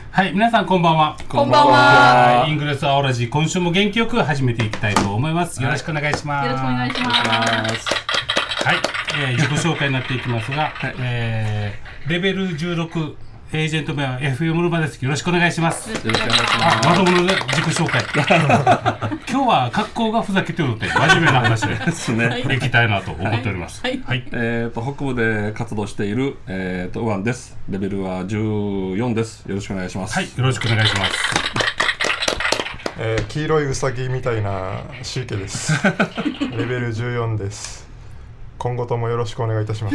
はい、皆さんこんばんは。 こんばんは。 イングレスアオラジ、今週も元気よく始めていきたいと思います。よろしくお願いします。 よろしくお願いします。 はい、自己紹介になっていきますが、レベル16エージェント名は FM ルマです。よろしくお願いします。 よろしくお願いします。 まともな自己紹介。今日は格好がふざけてるので真面目な話でいきたいなと思っております。 はい。 北部で活動しているウワンです。レベルは14です。よろしくお願いします。 はい、よろしくお願いします。 黄色いウサギみたいなシーケです。レベル14です。今後ともよろしくお願いいたします。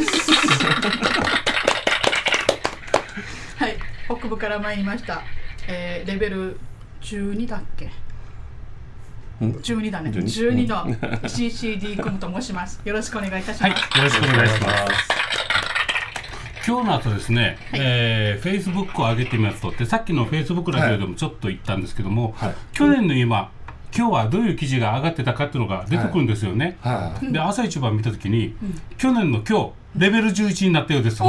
はい、北部から参りました。レベル12だっけ？12だね。12の CCD 君と申します。よろしくお願いいたします。 はい、よろしくお願いします。今日の後ですね、Facebook を上げてみますとってさっきの Facebook ラジオでもちょっと言ったんですけども、去年の今日はどういう記事が上がってたかっていうのが出てくるんですよね。で、朝一番見たときに、去年の今日レベル11になったようです。も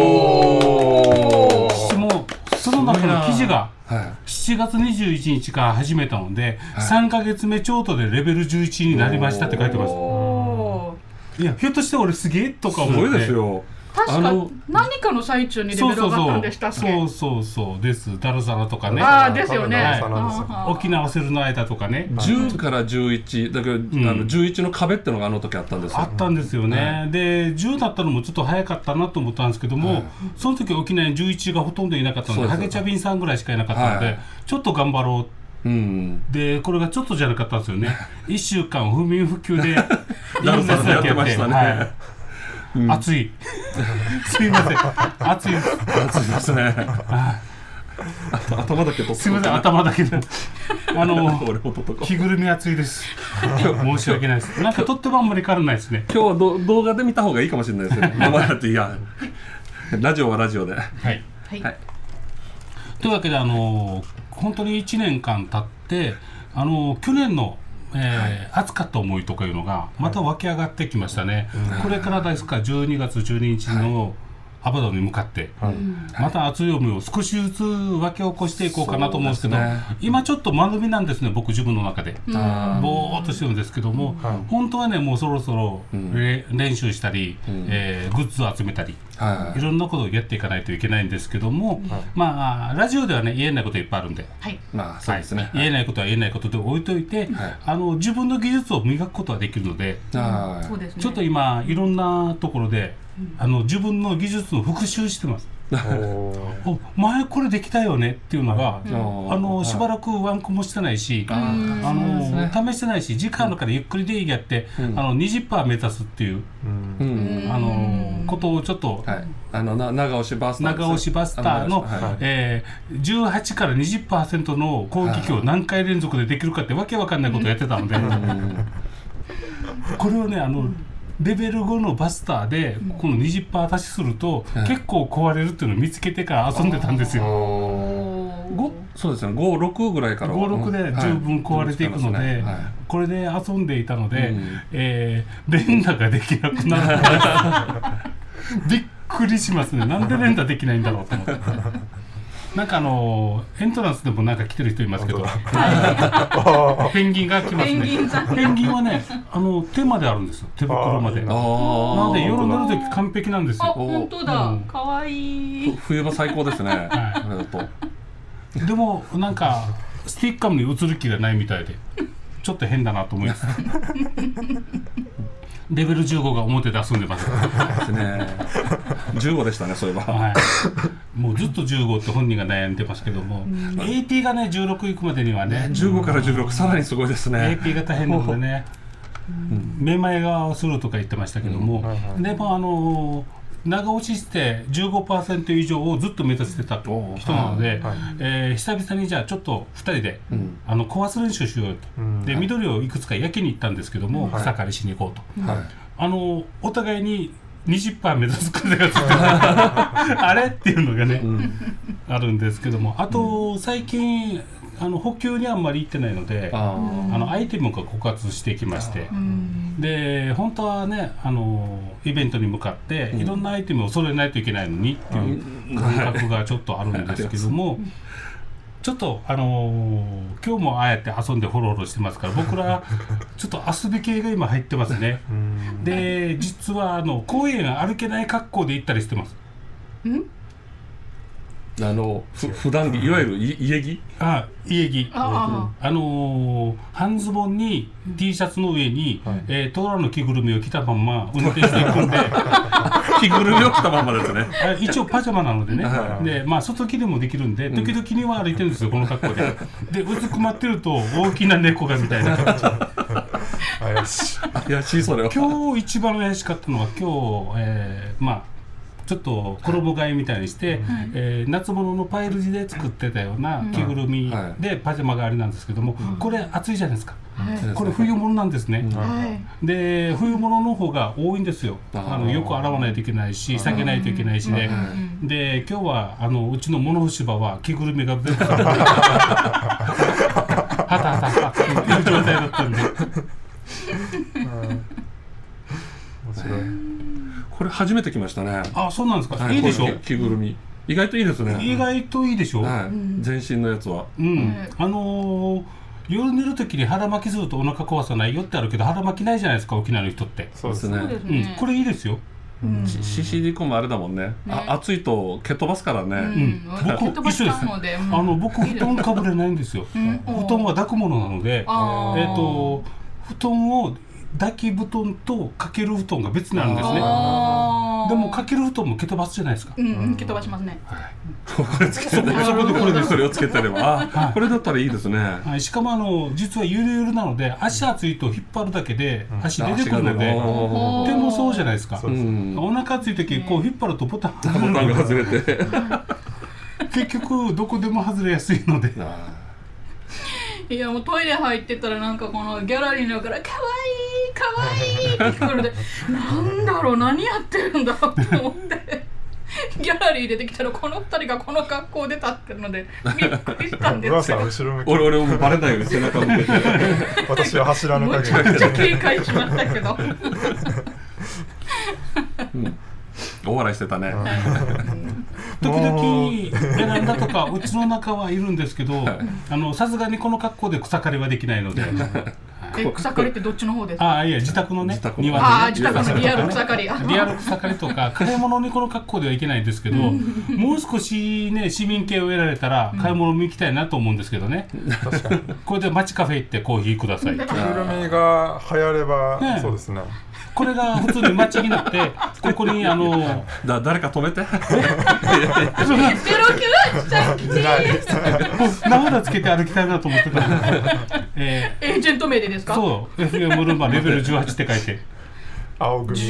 うその中の記事が7月21日から始めたので、3ヶ月目ちょうどでレベル11になりましたって書いてます。いや、ひょっとして俺すげえとか思って。 すごいですよ。 確か何かの最中にレベル上がったんでしたっけ？ そうです。ダルサラとかね。 ああ、ですよね。 沖縄セルの間とかね。 10から11だけど、11の壁ってのがあの時あったんですよ。 あったんですよね。で、10だったのもちょっと早かったなと思ったんですけども、その時沖縄に11がほとんどいなかったので、ハゲチャビンさんぐらいしかいなかったので、ちょっと頑張ろう。で、これがちょっとじゃなかったんですよね。1週間不眠不休でダルサラやってましたね。 暑い。すいません。暑いです。 暑いですね。頭だけと。 すいません、頭だけで。着ぐるみ暑いです。申し訳ないです。なんかとってもあんまり変わらないですね。 今日は動画で見た方がいいかもしれないですね。生だっていや。ラジオはラジオで。はい。 というわけで本当に1年間経って去年の暑かった思いとかいうのがまた湧き上がってきましたね。これからですか12月12日のアバダに向かって、また熱い思いを少しずつ湧き起こしていこうかなと思うんですけど、今ちょっと間延びなんですね、僕自分の中で。ぼーっとしてるんですけども、本当はね、もうそろそろ練習したり、グッズを集めたり、いろんなことをやっていかないといけないんですけども、まあラジオではね、言えないこといっぱいあるんで、言えないことは言えないことで置いといて、自分の技術を磨くことはできるので、ちょっと今いろんなところで自分の技術の復習してます。前これできたよねっていうのがしばらくワンコもしてないし、試してないし、時間の中でゆっくりでいいやって、20% 目指すっていうことをちょっと長押しバスターの18から 20% の攻撃を何回連続でできるかってわけわかんないことをやってたので、これをねレベル5のバスターでこの 20% 足しすると結構壊れるっていうのを見つけてから遊んでたんですよ。 そうですね、5、6ぐらいから 5、6で十分壊れていくので、これで遊んでいたので、連打ができなくなるびっくりしますね。なんで連打できないんだろうと思って。なんかエントランスでもなんか来てる人いますけど、ペンギンが来ますね。ペンギンはね、手まであるんですよ、手袋まで。なので夜寝るとき完璧なんですよ。 本当だ、かわいい。 冬場最高ですね。 でもなんかスティッカムに移る気がないみたいで、ちょっと変だなと思います。レベル15が表で遊んでます。 15でしたね、そういえば。 もうずっと15って本人が悩んでますけども、AP がね16いくまでにはね、 15から16さらにすごいですね。 AP が大変なのでね、めまいがするとか言ってましたけども、でも長押しして 15% 以上をずっと目指してた人なので、久々にじゃあちょっと2人で壊す練習しようよと。で、緑をいくつか焼きに行ったんですけども、草刈りしに行こうと。お互いに 20% 目指す風がついてあれっていうのがね、あるんですけども、あと最近補給にあんまり行ってないので、アイテムが枯渇してきまして、で本当はねイベントに向かっていろんなアイテムを揃えないといけないのにっていう感覚がちょっとあるんですけども、 ちょっと今日もああやって遊んでホロホロしてますから、僕らちょっと遊び系が今入ってますね。で実は公園歩けない格好で行ったりしてます。 普段着、いわゆる家着、 家着、半ズボンに T シャツの上に、トラの着ぐるみを着たまんま運転していくんで着ぐるみを着たまんまですね。 一応パジャマなのでね、で外着でもできるんで、時々には歩いてるんですよ、この格好で。でうずくまってると大きな猫がみたいな感じ。 怪しい。それは今日一番怪しかったのは、今日ちょっと衣替えみたいにして、夏物のパイル地で作ってたような着ぐるみでパジャマがありなんですけども、これ暑いじゃないですか。これ冬物なんですね。で冬物の方が多いんですよ。よく洗わないといけないし、避けないといけないしね。で今日はうちの物干し場は着ぐるみが全部はたはたはたっていう状態だったんで。 面白い。 これ初めて来ましたね。 そうなんですか。いいでしょ。 着ぐるみ意外といいですね。 意外といいでしょ。 全身のやつは。 夜寝るときに腹巻きするとお腹壊さないよってあるけど、腹巻きないじゃないですか、沖縄の人って。 そうですね。 これいいですよ。 CCD コもあれだもんね。暑いと蹴っ飛ばすからね。 僕一緒です。僕布団かぶれないんですよ。布団は抱くものなので、布団を抱き布団とかける布団が別になるんですね。でもかける布団も蹴飛ばすじゃないですか。 蹴飛ばしますね。 これつけてね。それをつけてれば、これだったらいいですね。 しかも実はゆるゆるなので、足熱いと引っ張るだけで足出てくるので、手もそうじゃないですか。お腹熱い時こう引っ張るとボタンが外れて、 結局どこでも外れやすいので。 いやもうトイレ入ってたらなんかこのギャラリーの中から「かわいいかわいい」って聞こえるで、なんだろう、何やってるんだろうって思ってギャラリー出てきたらこの2人がこの格好で立ってるのでびっくりしたんですよ。 俺もバレないように背中向けて私は柱の陰めちゃくちゃ警戒しましたけど大笑いしてたね。 時々ベランダとかうちの中はいるんですけど、さすがにこの格好で草刈りはできないので。 草刈りってどっちの方ですか？ いや自宅のね、庭でね。自宅のリアル草刈り。 リアル草刈りとか買い物にこの格好ではいけないんですけど、もう少しね市民権を得られたら買い物に行きたいなと思うんですけどね。これで街カフェ行ってコーヒーください。 着ぐるみが流行ればそうですね。 これが普通に街になって、ここに誰か止めて。 名札つけて歩きたいなと思ってた。 エージェント名でですか？ そう、FM ルンバレベル18って書いて。 青組。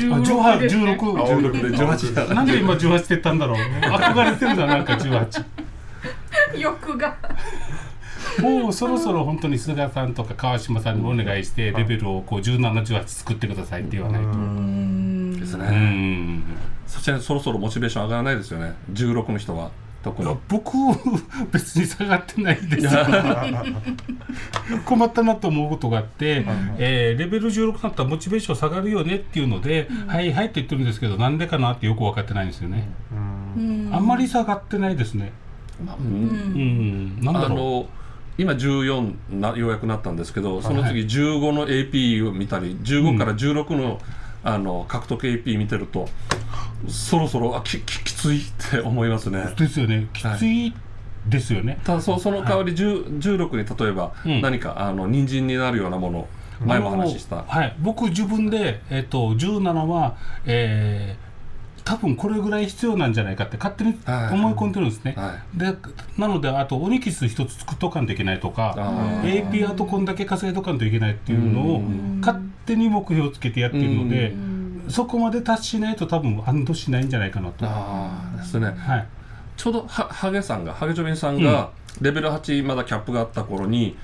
16 で18。 なんで今18って言ったんだろう。憧れてるんだなんか18。 欲が。 もうそろそろ本当に菅さんとか川島さんにお願いしてレベルをこう17、18作ってくださいって言わないとですね。そちらそろそろモチベーション上がらないですよね。16の人は特に。 僕別に下がってないですよ。困ったなと思うことがあって、レベル16になったらモチベーション下がるよねっていうので、はいはいって言ってるんですけど、なんでかなってよく分かってないんですよね。あんまり下がってないですね。なんだろう。今14ようやくなったんですけど、その次15の AP を見たり、15から16の獲得 AP 見てると、そろそろきついって思いますね。 ですよね。きついですよね。 ただその代わり16に例えば何か人参になるようなもの、前も話した。 僕自分で17は多分これぐらい必要なんじゃないかって勝手に思い込んでるんですね。でなのであとオニキス一つ作っとかんといけないとか AP あとこんだけ稼いとかんといけないっていうのを勝手に目標をつけてやってるので、そこまで達しないと多分安堵しないんじゃないかなと。 ですね。ちょうどハゲジョビンさんがレベル8まだキャップがあった頃に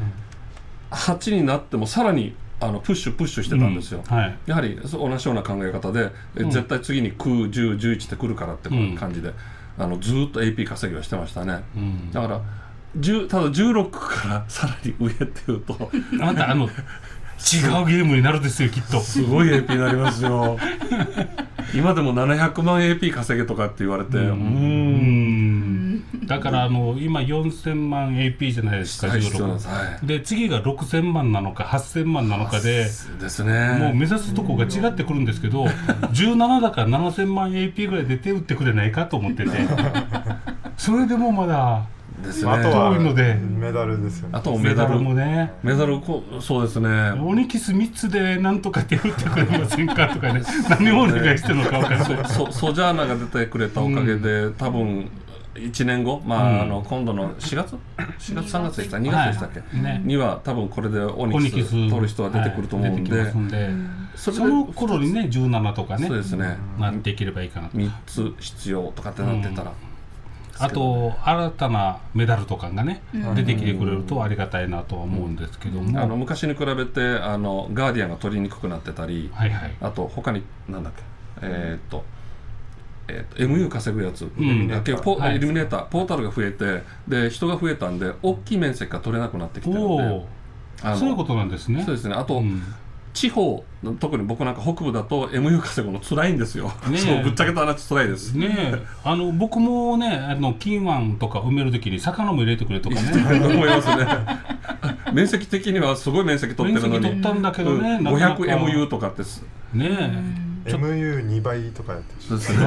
8になってもさらにプッシュしてたんですよ。やはり同じような考え方で、絶対次に9、10、11ってくるからって感じで、ずっと AP 稼ぎはしてましたね。だからただ16からさらに上っていうとあなた違うゲームになるですよきっと。 すごい AP になりますよ。今でも700万 AP 稼げとかって言われて、 だから今4000万 AP じゃないですか、16で次が6000万なのか8000万なのかでですね、 もう目指すとこが違ってくるんですけど、17だから7000万 AP ぐらいで手打ってくれないかと思っててそれでもまだですね、 あとは遠いのでメダルですよね。 あとメダルもね、 メダルそうですね、 オニキス3つでなんとか手打ってくれませんかとかね何をお願いしてるのか分からないソジャーナが出てくれたおかげで、多分1年後、今度の4月3月でした2月でしたっけ、には多分これでオニキス取る人は出てくると思うんで、その頃にね17とかね、 そうですね、なっていければいいかなと。 3つ必要とかってなってたら、 あと新たなメダルとかがね、出てきてくれるとありがたいなとは思うんですけども、 昔に比べてガーディアンが取りにくくなってたり、あと他になんだっけMU 稼ぐやつ、イルミネーターポータルが増えて、で人が増えたんで大きい面積が取れなくなってきてるので、 そういうことなんですね。 そうですね。あと、地方、特に僕なんか北部だと MU 稼ぐの辛いんですよ。そうぶっちゃけた話辛いです。 僕もね金湾とか埋めるときに魚も入れてくれとかね思いますね。面積的にはすごい面積取ってるのに、 面積取ったんだけどね、 500MU とかってね。 MU2 倍とかやってる。 そうですね。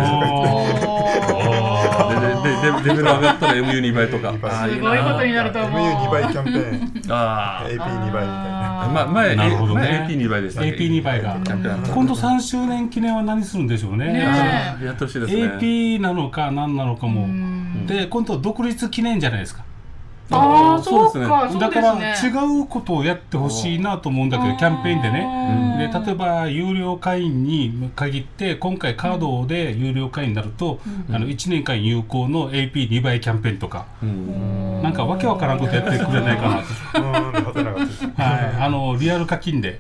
レベル上がったら MU2 倍とか。 すごいことになると思う。 MU2 倍キャンペーン。AP2 倍みたいな。 前 AP2 倍でした。 AP2 倍が。今度3周年記念は何するんでしょうね。 やってほしいですね。 AP なのか何なのかも。で今度独立記念じゃないですか。 そうか、 だから違うことをやってほしいなと思うんだけど、キャンペーンでね。で例えば有料会員に限って今回カードで有料会員になると、1年間有効の AP2 倍キャンペーンとか、なんかわけわからんことやってくれないかなと。リアル課金で。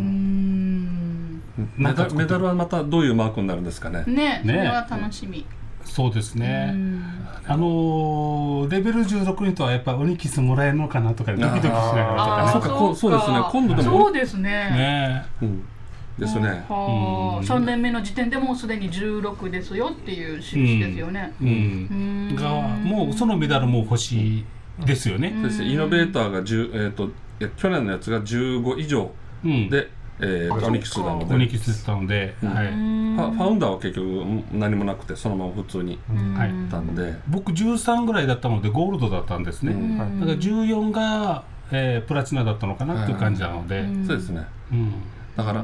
メダルはまたどういうマークになるんですかね。 ね、それは楽しみ。 そうですね。レベル16にとはやっぱオニキスもらえるのかなとかドキドキしながらとかね。 そうですね。今度でもそうですね。 ですね。 3年目の時点でもうすでに16ですよっていう印ですよね。 がもうそのメダルも欲しいですよね。 そうですね。イノベーターが去年のやつが15以上で。オニキスなので、 オニキスだったので、 ファウンダーは結局何もなくてそのまま普通にいったんで、 僕13ぐらいだったのでゴールドだったんですね。だから14がプラチナだったのかなっていう感じなので、 そうですね。だから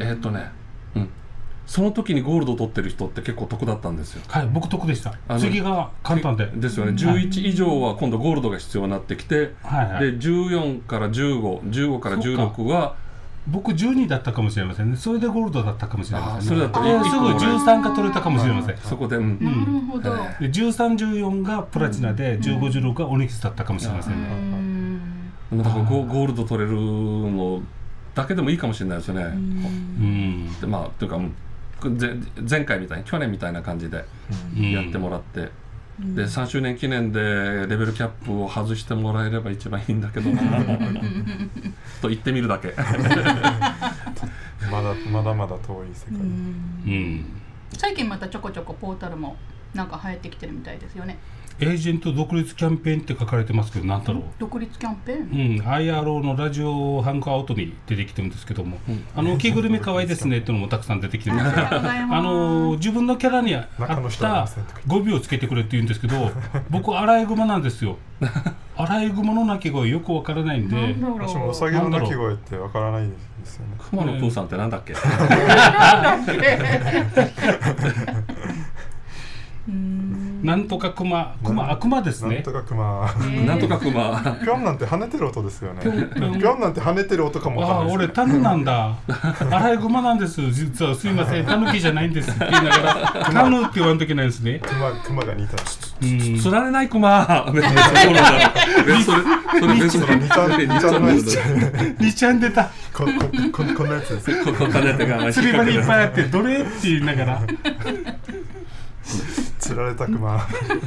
その時にゴールド取ってる人って結構得だったんですよ。 はい、僕得でした。次が簡単で。 ですよね。11以上は今度ゴールドが必要になってきて、で14から15、15から16は僕12だったかもしれませんね。それでゴールドだったかもしれませんね。 それだとすぐ13が取れたかもしれません。 そこで、 なるほど。 で13、14がプラチナで、15、16がオニキスだったかもしれませんね。 だからゴールド取れるのだけでもいいかもしれないですよね。でまあというか前回みたいに去年みたいな感じでやってもらって。で3周年記念でレベルキャップを外してもらえれば一番いいんだけどなと言ってみるだけまだまだ遠い世界。 最近またちょこちょこポータルもなんか流行ってきてるみたいですよね。 エージェント独立キャンペーンって書かれてますけど、何だろう。 独立キャンペーン、 IRO のラジオハングアウトに出てきてるんですけども、着ぐるみ可愛いですねっていうのもたくさん出てきてるんですけど、自分のキャラに合った語尾をつけてくれって言うんですけど、僕アライグマなんですよ。アライグマの鳴き声よくわからないんで、 私もウサギの鳴き声ってわからないですよね。 クマのプーさんってなんだっけ。 なんとかクマですね。 なんとかクマ。 なんとかクマ。 ぴょんなんて跳ねてる音ですよね。ぴょんなんて跳ねてる音かもわかんないです。 俺タヌなんだ。アライグマなんです。実はすいません。タヌキじゃないんですって言いながらタヌって言わんといけないですね。 クマが似た。 つられないクマ。それ別に 2ちゃん出た。 こんなやつです。 釣り場にいっぱいあってどれって言いながら。 釣られたクマ。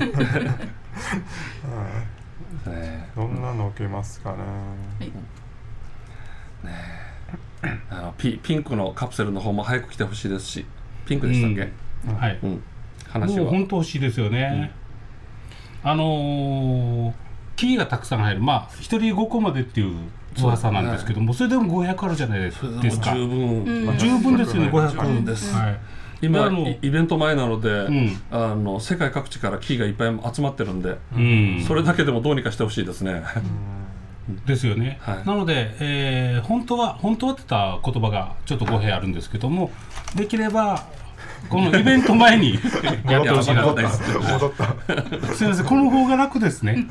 どんなの受けますかね。ピンクのカプセルの方も早く来てほしいですし、ピンクでしたっけ？ はい。 話はもう本当欲しいですよね。 キーがたくさん入る、まあ1人5個までっていう噂なんですけども、それでも500あるじゃないですか。 十分ですよね、500 です。今イベント前なので、世界各地からキーがいっぱい集まってるんで、それだけでもどうにかしてほしいですね。 ですよね。なので、本当はって言った言葉がちょっと語弊あるんですけども、できればこのイベント前にやってほしいなと。すみません、この方が楽ですね。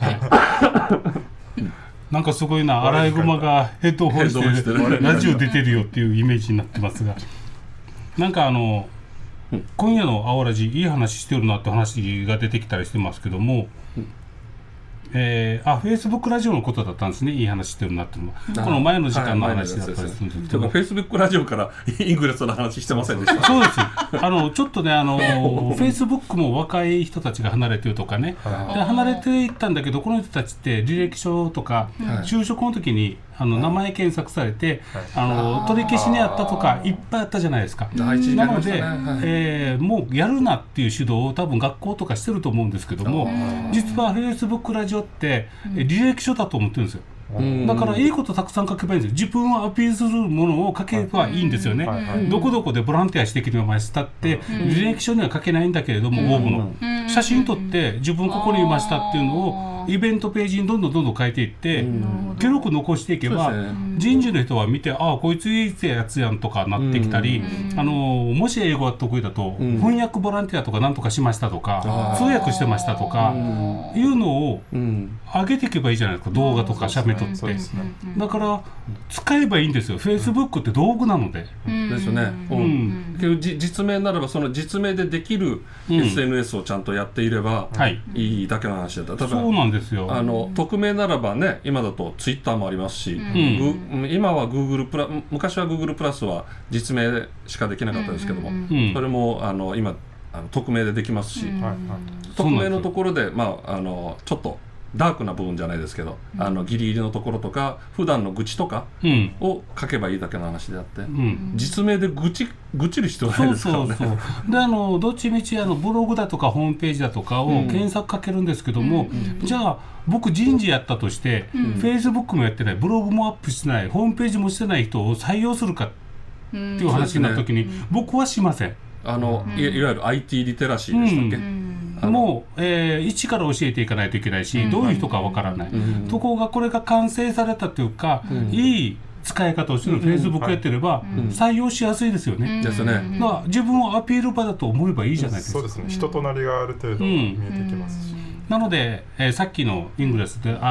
なんかすごいな、アライグマがヘッドホンしてラジオ出てるよっていうイメージになってますが、なんか今夜の青ラジいい話してるなって話が出てきたりしてますけども、Facebook ラジオのことだったんですね、いい話してるなっていうのは。この前の時間の話だったりするんですけど、 Facebook ラジオからイングレスの話してませんでした。 そうです。ちょっとね、Facebook も若い人たちが離れてるとかね、で離れていったんだけど、この人たちって履歴書とか就職の時に名前検索されて、取り消しにあったとかいっぱいあったじゃないですか。なので、もうやるなっていう指導を多分学校とかしてると思うんですけども、実は Facebook ラジオって履歴書だと思ってるんですよ。だからいいことたくさん書けばいいんですよ。自分をアピールするものを書けばいいんですよね。どこどこでボランティアしてきましたって履歴書には書けないんだけれども、応募の写真撮って自分ここにいましたっていうのをイベントページにどんどん書いていって記録残していけば、人事の人は見て、ああこいついいやつやんとかなってきたり、もし英語が得意だと翻訳ボランティアとかなんとかしましたとか、通訳してましたとかいうのを上げていけばいいじゃないですか。動画とか写メ撮って。だから使えばいいんですよ。 Facebook って道具なので。 ですね。実名ならばその実名でできる SNS をちゃんとやっていればいいだけの話だった。 そうなんですよ。 匿名ならばね、今だと Twitter もありますし、今は Google プラ昔は Google プラスは実名しかできなかったですけども、それも今匿名でできますし、匿名のところでちょっとダークな部分じゃないですけど、ギリギリのところとか普段の愚痴とかを書けばいいだけの話であって、実名で愚痴る必要ないですからね。 でどっちみちブログだとかホームページだとかを検索かけるんですけども、じゃあ僕人事やったとして、Facebook もやってない、ブログもアップしてない、ホームページもしてない人を採用するかっていう話になった時に、僕はしません。いわゆる IT リテラシーでしたっけ。 もう、一から教えていかないといけないし、どういう人かわからない、ところがこれが完成されたというか、いい使い方をしてる Facebook やってれば採用しやすいですよね。 ですね。だから自分をアピール場だと思えばいいじゃないですか。 そうですね。人となりがある程度見えてきますし、 なので、さっきのイングレスで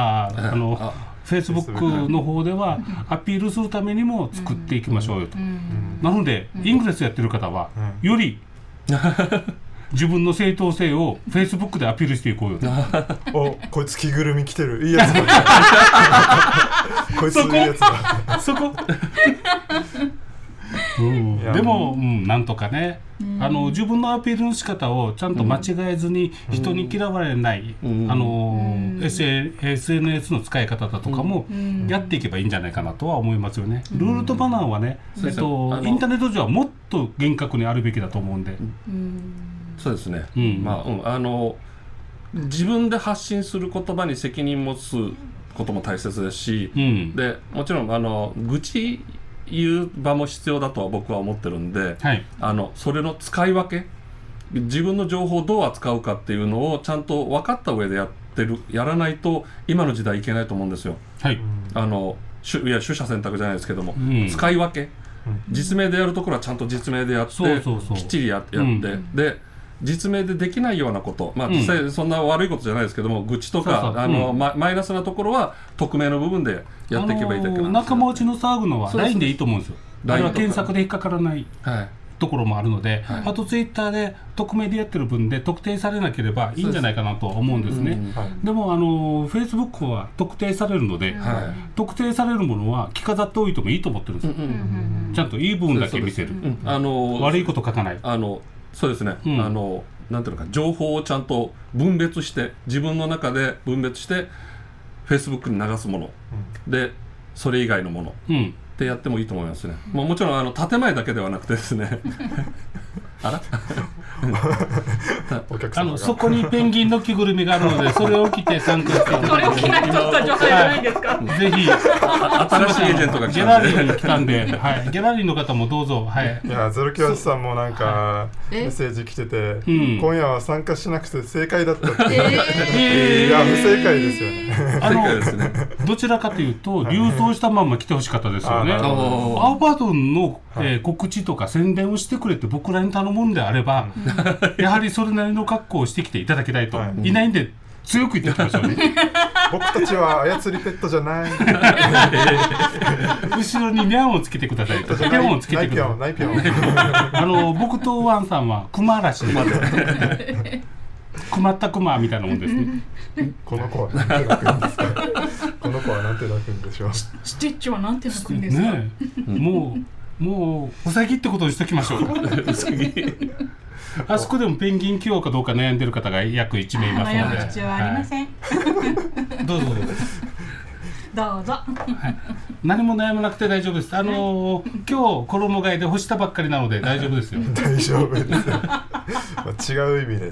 Facebook の方ではアピールするためにも作っていきましょうよと。なのでイングレスやってる方はより自分の正当性を Facebook でアピールしていこうよと。 お、こいつ着ぐるみ着てる、いいやつだこいついいやつだそこでも、なんとかね、自分のアピールの仕方をちゃんと間違えずに、人に嫌われない、SNS の使い方だとかもやっていけばいいんじゃないかなとは思いますよね。ルールとマナーはね、インターネット上はもっと厳格にあるべきだと思うんで。 そうですね。自分で発信する言葉に責任持つことも大切ですし、でもちろん愚痴言う場も必要だとは僕は思ってるんで、それの使い分け、自分の情報をどう扱うかっていうのをちゃんと分かった上でやらないと今の時代いけないと思うんですよ。取捨選択じゃないですけども、使い分け、実名でやるところはちゃんと実名でやってきっちりやって、で実名でできないようなこと、実際そんな悪いことじゃないですけども、愚痴とかマイナスなところは匿名の部分でやっていけばいいだけなんですよ。 仲間内の騒ぐのは LINE でいいと思うんですよ。あれは検索で引っかからないところもあるので、あと Twitter で匿名でやってる分で特定されなければいいんじゃないかなと思うんですね。でもFacebook は特定されるので、特定されるものは着飾っておいてもいいと思ってるんですよ。ちゃんといい部分だけ見せる、悪いこと書かない。 そうですね、なんていうのか、情報をちゃんと分別して、自分の中で分別して Facebook に流すもの、でそれ以外のものってやってもいいと思いますね。もちろん建前だけではなくてですねお客様がそこにペンギンの着ぐるみがあるので、それを着て参加していただいて、 それを着ないとスタジオ入れないんですか？ ぜひ新しいエージェントがギャラリーに来たんで、はい、ギャラリーの方もどうぞ。はい。 いや、ゼロキワシさんもなんかメッセージ来てて、今夜は参加しなくて正解だったって。いや、不正解ですよね。 どちらかというと流走したまま来てほしかったですよね。アーバドンの告知とか宣伝をしてくれって僕らに頼むんであれば、やはりそれなりの格好をしてきていただきたいと、いないんで強く言ってきましたよね。 僕たちは操りペットじゃない。 後ろにニャンをつけてくださいと。ピョンをつけてください。 ないピョン。 僕とワンさんはクマ嵐で。くまったクマみたいなもんですね。 この子はなんて鳴くんですか。この子はなんて鳴くんでしょう。 スティッチはなんて鳴くんですか。 ね、もうウサギってことにしときましょう。ウサギ。あそこでもペンギン着ようかどうか悩んでる方が約1名いますので。 必要はありません。 どうぞ。 どうぞ。 何も悩まなくて大丈夫です。今日衣替えで干したばっかりなので大丈夫ですよ。 大丈夫です。違う意味で。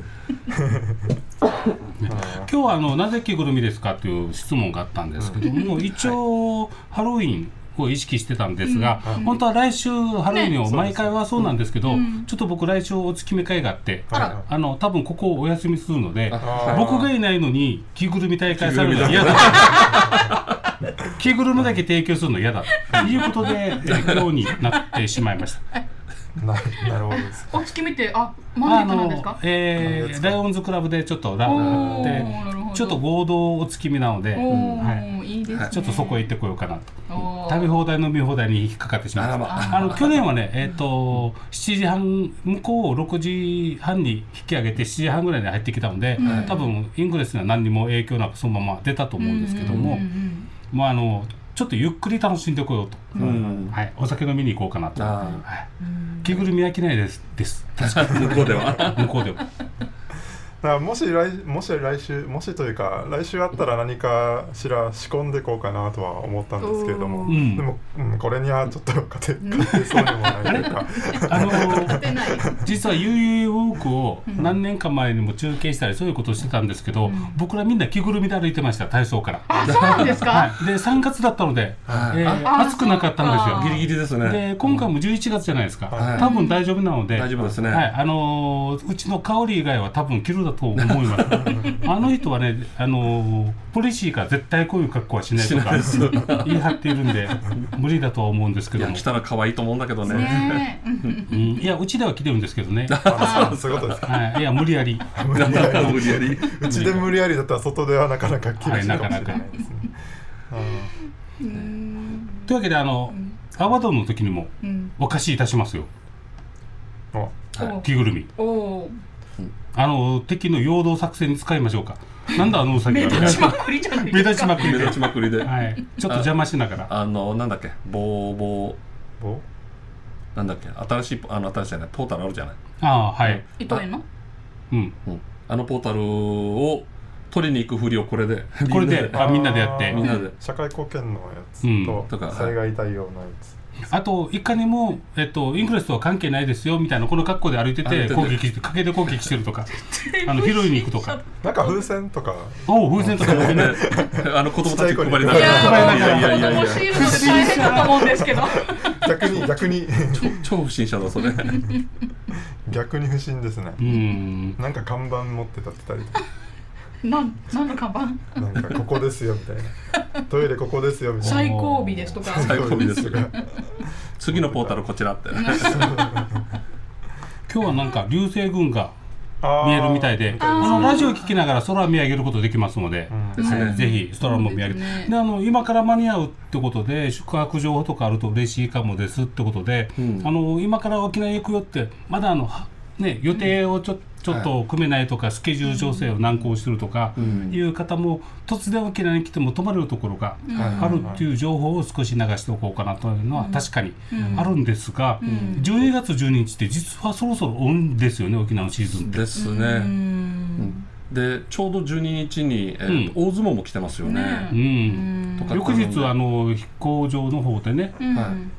今日はなぜ着ぐるみですかという質問があったんですけども、一応ハロウィンを意識してたんですが、本当は来週ハロウィンを毎回はそうなんですけど、ちょっと僕来週お月見会があって、多分ここをお休みするので、僕がいないのに着ぐるみ大会されるの嫌だ。着ぐるみだけ提供するの嫌だということで今日になってしまいました。 なるほどです。 お月見って何月なんですか？ ライオンズクラブでちょっとちょっと合同お月見なので、ちょっとそこへ行ってこようかなと。食べ放題飲み放題に引っかかってしまいました。去年はね、7時半向こうを6時半に引き上げて7時半ぐらいに入ってきたので、多分イングレスには何にも影響なくそのまま出たと思うんですけども、ちょっとゆっくり楽しんでこようと、お酒飲みに行こうかなと。着ぐるみは着ないです。 向こうでは。 向こうでは。 もし来週というか来週あったら何かしら仕込んでいこうかなとは思ったんですけれども、でも、これにはちょっと勝てそうでもないというか。 実は UU ウォークを何年か前にも中継したりそういうことをしてたんですけど、僕らみんな着ぐるみで歩いてました、体操から。 そうなんですか？ で3月だったので暑くなかったんですよ。 ギリギリですね。 で今回も11月じゃないですか。多分大丈夫なので。 大丈夫ですね。 うちの香り以外は多分着るだと思います。あの人はね、ポリシーが絶対こういう格好はしないとか言い張っているんで無理だとは思うんですけども。 いや、来たら可愛いと思うんだけどね。 いや、うちでは着てるんですけどね。 そういうことですか。 いや、無理やり。 うちで無理やりだったら外ではなかなか着るかもしれないですね。 というわけでアワドンの時にもお貸しいたしますよ。着ぐるみ。敵の陽動作戦に使いましょうか。なんだウサギは。 目立ちまくりじゃないですか。 目立ちまくりで。 ちょっと邪魔しながら。 なんだっけ、なんだっけ、新しいじゃないポータルあるじゃない。 はい。 糸園の？ ポータルを取りに行くふりをこれでみんなでやって、 みんなで社会貢献のやつと災害対応のやつ。 あといかにもイングレスとは関係ないですよみたいなこの格好で歩いてて攻撃して陰で攻撃してるとか拾いに行くとかなんか風船とか風船とかね子供たち配りながら子供シールドで大変だと思うんですけど逆に超不審者だそれ逆に不審ですね。なんか看板持って立ってたりとか何の看板？ なんかここですよみたいなトイレここですよみたいな最後尾ですとか最後尾ですとか次のポータルこちらって今日はなんか流星群が見えるみたいでラジオ聞きながら空を見上げることできますので、ぜひ空も見上げる、で今から間に合うってことで宿泊情報とかあると嬉しいかもですってことで、今から沖縄行くよってまだ予定をちょっと組めないとかスケジュール調整を難航してるとかいう方も突然沖縄に来ても泊まれるところがあるっていう情報を少し流しておこうかなというのは確かにあるんですが、12月12日って実はそろそろオンですよね、沖縄のシーズンですね。でちょうど12日に、大相撲も来てますよね。 翌日飛行場の方でね、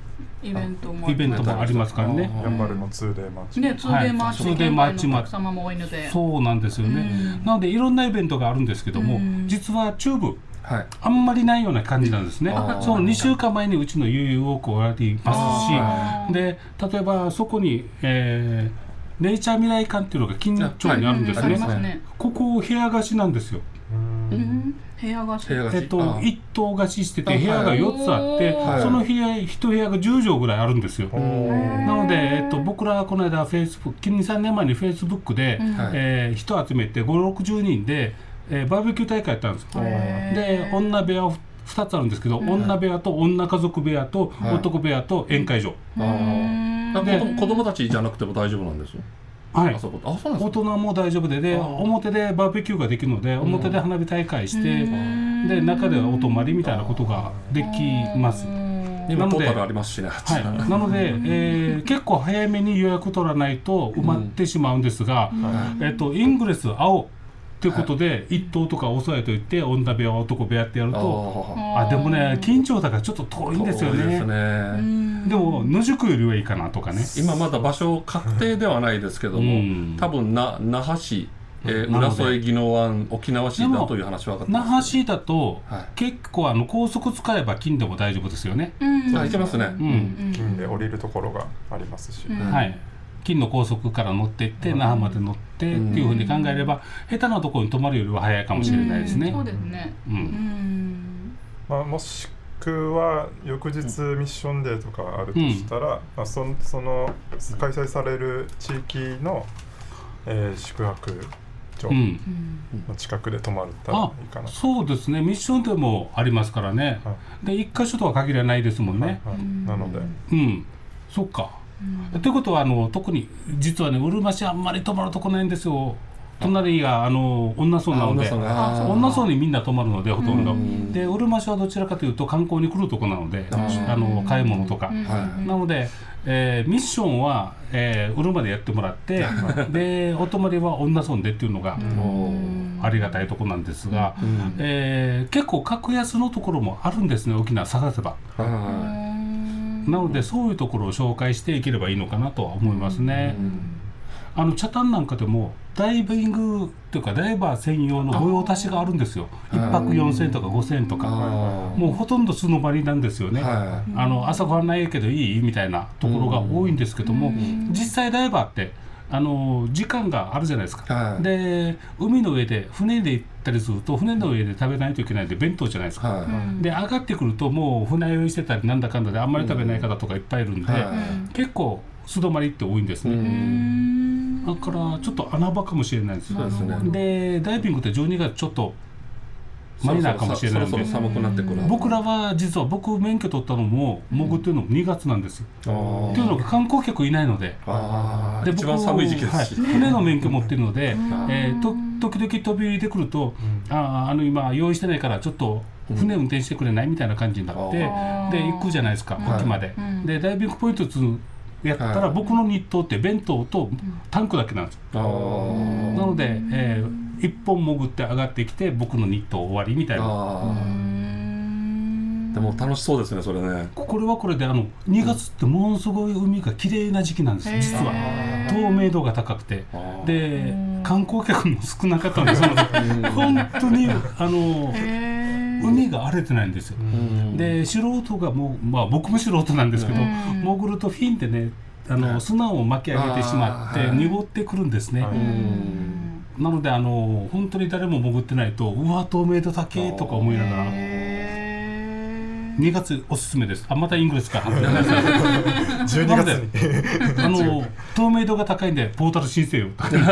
イベントもありますからね。 やんばるの 2day マーチ。 ね、2day マーチで県外のお客様も多いので。 そうなんですよね。なのでいろんなイベントがあるんですけども、実は中部あんまりないような感じなんですね。その2週間前にうちの UU ウォークをやりますし、で例えばそこに、ネイチャー未来館っていうのが近町にあるんですね。ここ部屋貸しなんですよ。 部屋貸し。 一棟貸ししてて部屋が4つあって、その1部屋が10畳ぐらいあるんですよ。なので、僕らこの間2、3年前にフェイスブックで、人集めて5、60人で、バーベキュー大会やったんですよ。で女部屋2つあるんですけど、女部屋と女家族部屋と男部屋と宴会場。 子供たちじゃなくても大丈夫なんですよ。 はい、大人も大丈夫で、表でバーベキューができるので、表で花火大会して、で中ではお泊まりみたいなことができます。 今トータルありますしね。 なので、結構早めに予約取らないと埋まってしまうんですが、イングレス青ということで1棟とか押さえといて、女部屋男部屋ってやると、でもね緊張だからちょっと遠いんですよね。でも野宿よりはいいかなとかね。 今まだ場所確定ではないですけども、多分那覇市、浦添宜野湾沖縄市だという話は分かってます。 那覇市だと結構高速使えば近でも大丈夫ですよね。 行けますね。 近で降りるところがありますし、 近の高速から乗っていって那覇まで乗ってっていうふうに考えれば、下手なところに泊まるよりは早いかもしれないですね。 そうですね。 もしくは翌日ミッションデーとかあるとしたら、その開催される地域の、宿泊所の近くで泊まったらいいかな。 そうですね。ミッションデーもありますからね。で1箇所とは限らないですもんね。 なので、 そっか。ということは特に実はね、うるま市あんまり泊まるとこないんですよ。隣が女村なので、女村にみんな泊まるのでほとんど。でうるま市はどちらかというと観光に来るとこなので、買い物とか。なので、ミッションは、うるまでやってもらって、でお泊まりは女村でっていうのがありがたいとこなんですが、結構格安のところもあるんですね、沖縄探せば。なのでそういうところを紹介していければいいのかなとは思いますね。北谷なんかでもダイビングというかダイバー専用の御用達があるんですよ。1泊4000とか5000とか、もうほとんど素の場になんですよね。朝ごはんないけどいいみたいなところが多いんですけども、実際ダイバーって時間があるじゃないですか。で海の上で船で行ったりすると、船の上で食べないといけないんで弁当じゃないですか。で上がってくるともう船酔いしてたりなんだかんだであんまり食べない方とかいっぱいいるんで、結構素泊まりって多いんですね。だからちょっと穴場かもしれないです。でダイビングって12月ちょっとマイナーかもしれないので、僕らは実は僕免許取ったのも潜ってるのも2月なんですよ。っていうのが観光客いないので、 一番寒い時期ですし、 船の免許持ってるので、時々飛び入りでくると、今用意してないからちょっと船運転してくれないみたいな感じになって、で行くじゃないですか、沖まで。でダイビングポイントやったら僕の日当って弁当とタンクだけなんですよ。なので、1本潜って上がってきて僕の日当終わりみたいな。 でも楽しそうですね、それね。 これはこれで2月ってものすごい海が綺麗な時期なんです、実は。透明度が高くて、で観光客も少なかったんです。本当に海が荒れてないんですよ。で素人が僕も素人なんですけど、潜るとフィンでね、砂を巻き上げてしまって濁ってくるんですね。なので本当に誰も潜ってないと、うわ透明度高いとか思いながら。2月おすすめです。またイングレスから発表 12月に透明度が高いんでポータル申請を